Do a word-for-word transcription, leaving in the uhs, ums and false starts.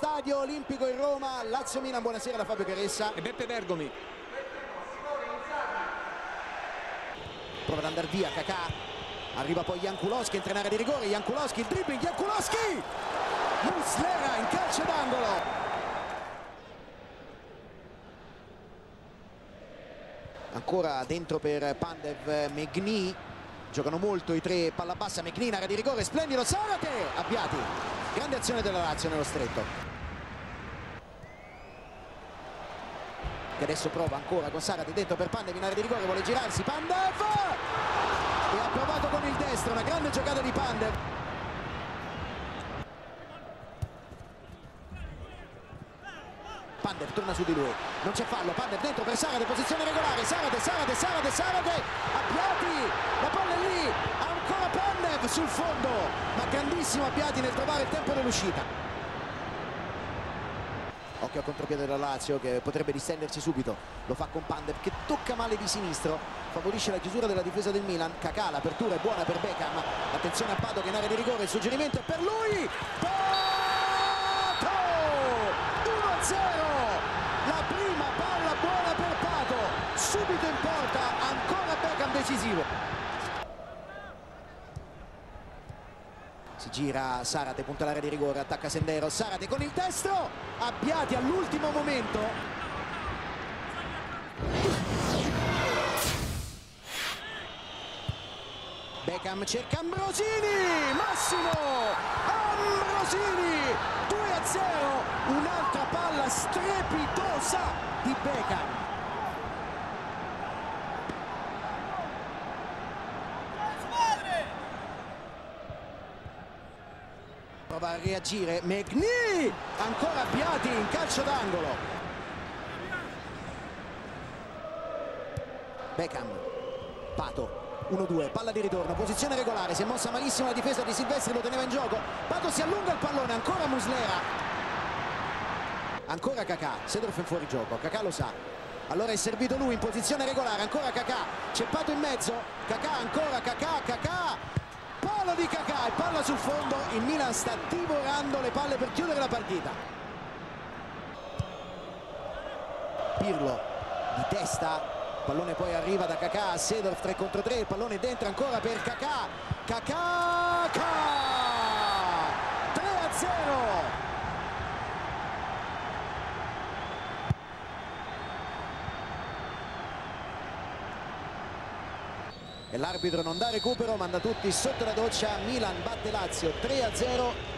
Stadio Olimpico in Roma, Lazio Milan. Buonasera da Fabio Caressa e Beppe Bergomi. Prova ad andare via Kakà, arriva poi Jankulowski, entra in area di rigore, Jankulowski, il dribbling, Jankulowski, Muslera in calcio d'angolo. Ancora dentro per Pandev, Megni, giocano molto i tre, palla bassa, Megni in area di rigore, splendido, Sarate, avviati, grande azione della Lazio nello stretto. Che adesso prova ancora con Sarate dentro per Pandev in area di rigore, vuole girarsi, Pandev! E ha provato con il destro, una grande giocata di Pandev. Pandev torna su di lui, non c'è fallo, Pandev dentro per Sarate, posizione regolare, Sarate, Sarate, Sarate, Sarate, Abbiati, la palla è lì, ancora Pandev sul fondo, ma grandissimo Abbiati nel trovare il tempo dell'uscita. Occhio al contropiede della Lazio che potrebbe distendersi subito, lo fa con Pandev che tocca male di sinistro, favorisce la chiusura della difesa del Milan. Kakà, l'apertura è buona per Beckham, attenzione a Pato che in area di rigore, il suggerimento è per lui, Pato, uno a zero, la prima palla buona per Pato, subito in porta, ancora Beckham decisivo. Si gira Sarate, punta l'area di rigore, attacca Sendero, Sarate con il destro, Abbiati all'ultimo momento. Beckham cerca Ambrosini, Massimo Ambrosini, due a zero, un'altra palla strepitosa di Beckham. Prova a reagire Megni, ancora Abbiati in calcio d'angolo. Beckham, Pato, uno due, palla di ritorno, posizione regolare, si è mossa malissimo la difesa di Silvestri, lo teneva in gioco, Pato si allunga il pallone, ancora Muslera, ancora Kakà, Seedorf in fuori gioco, Kakà lo sa, allora è servito lui in posizione regolare, ancora Kakà, c'è Pato in mezzo, Kakà ancora, Kakà, Kakà, palo di Kakà e palla sul fondo, il Milan sta divorando le palle per chiudere la partita. Pirlo di testa, pallone poi arriva da Kakà a Seedorf, tre contro tre, il pallone dentro ancora per Kakà, Kakà, tre a zero. E l'arbitro non dà recupero, manda tutti sotto la doccia, Milan batte Lazio tre a zero.